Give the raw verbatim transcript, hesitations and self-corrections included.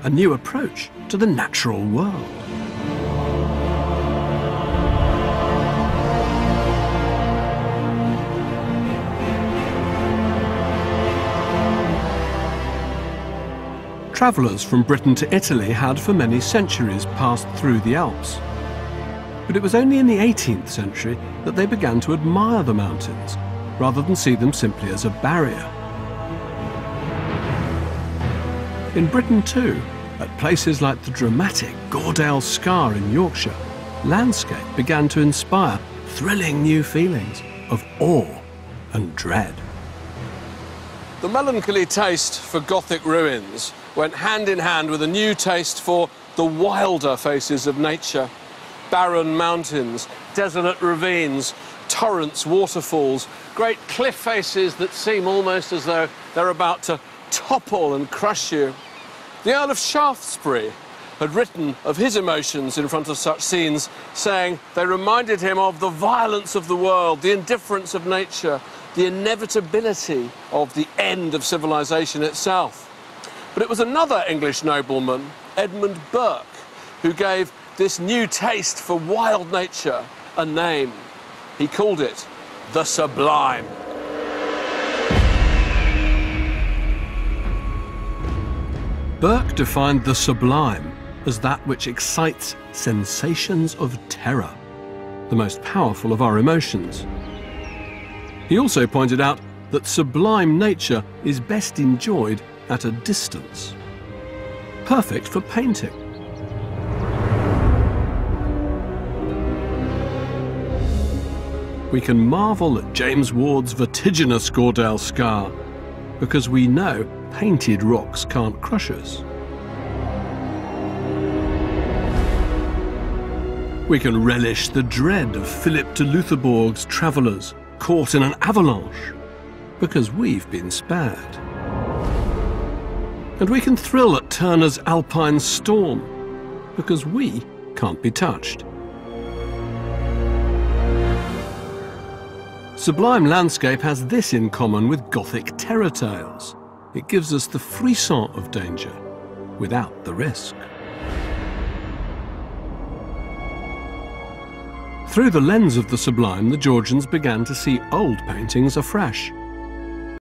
a new approach to the natural world. Travellers from Britain to Italy had for many centuries passed through the Alps. But it was only in the eighteenth century that they began to admire the mountains, rather than see them simply as a barrier. In Britain too, at places like the dramatic Goredale Scar in Yorkshire, landscape began to inspire thrilling new feelings of awe and dread. The melancholy taste for Gothic ruins went hand in hand with a new taste for the wilder faces of nature. Barren mountains, desolate ravines, torrents, waterfalls, great cliff faces that seem almost as though they're about to topple and crush you. The Earl of Shaftesbury had written of his emotions in front of such scenes, saying they reminded him of the violence of the world, the indifference of nature, the inevitability of the end of civilization itself. But it was another English nobleman, Edmund Burke, who gave this new taste for wild nature a name. He called it the Sublime. Burke defined the sublime as that which excites sensations of terror, the most powerful of our emotions. He also pointed out that sublime nature is best enjoyed at a distance, perfect for painting. We can marvel at James Ward's vertiginous Goredale Scar because we know painted rocks can't crush us. We can relish the dread of Philip de Loutherbourg's travellers caught in an avalanche because we've been spared. And we can thrill at Turner's Alpine Storm because we can't be touched. Sublime landscape has this in common with Gothic terror tales. It gives us the frisson of danger without the risk. Through the lens of the sublime, the Georgians began to see old paintings afresh.